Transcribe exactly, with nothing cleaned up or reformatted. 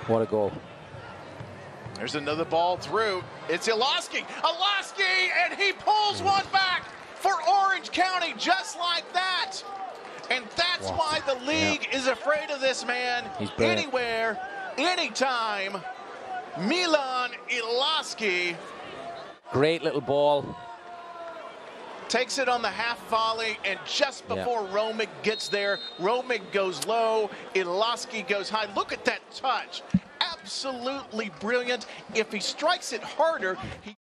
What a goal. There's another ball through. It's Iloski. Iloski, and he pulls one back for Orange County just like that. And that's Wow. why the league yeah. is afraid of this man. He's brilliant. Anywhere, anytime. Milan Iloski Great little ball. takes it on the half volley, and just before yeah. Romig gets there, Romig goes low, Iloski goes high. Look at that touch. Absolutely brilliant. If he strikes it harder, he